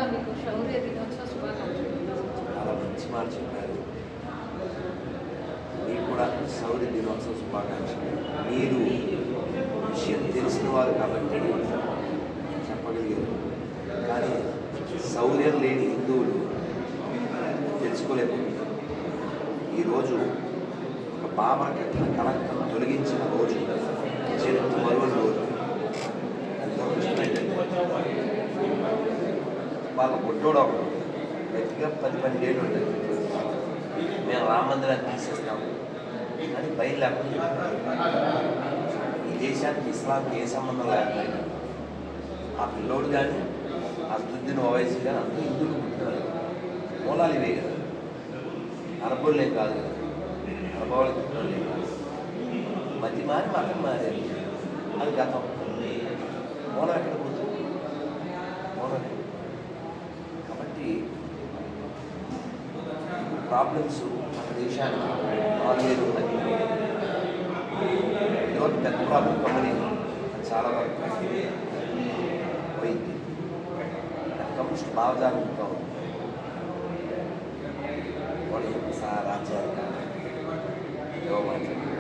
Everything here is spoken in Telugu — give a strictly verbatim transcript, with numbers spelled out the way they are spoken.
మీకు శౌర్య దినోత్సవ శుభాకాంక్షలు. చాలా మంచి మాట చెప్పారు. మీకు కూడా శౌర్య దినోత్సవ శుభాకాంక్షలు. మీరు విషయం తెలిసిన వారు కాబట్టి చెప్పగలిగారు, కానీ శౌర్యం లేని హిందువులు తెలుసుకోలేకపోతున్నారు. ఈరోజు ఒక బాబర్ కట్టిన కళంకం తొలగించిన రోజు, చరిత్ర మరువని రోజు. ఎంతో కష్టం ఏంటంటే వాళ్ళ బొడ్డోడు ఒకడు గట్టిగా పది పన్నెండేళ్ళు ఉంటుంది, మేము రామ మందిరాన్ని తీసేస్తాము అని బయలుదేరకుండా ఈ దేశానికి ఇస్లాంకి ఏ సంబంధం లేకపోయినా ఆ పిల్లోడు కానీ అసదుద్దీన్ ఓవైసీ కానీ అందరూ హిందువులు పుట్టినారు. మూలాలు ఇవే కదా, అరబ్బులే కాదు కదా, అరబ్బోళ్ళకి పుట్టినోళ్ళే కాదు. మతి మారి మతం మారేది, అది గతం. మూలం ఎక్కడ పోతుంది? మూలమే. కాబట్టి ప్రాబ్లమ్స్ మన దేశానికి నాలుగైదు ఉన్నాయి. ఇదొకటి పెద్ద ప్రాబ్లం కమ్యూనిటీ చాలా వరకు పోయింది. కమ్యూనిస్ట్ భావజాలంతో వాళ్ళు రాజ్యాలు ఏవో మాట్లాడారు.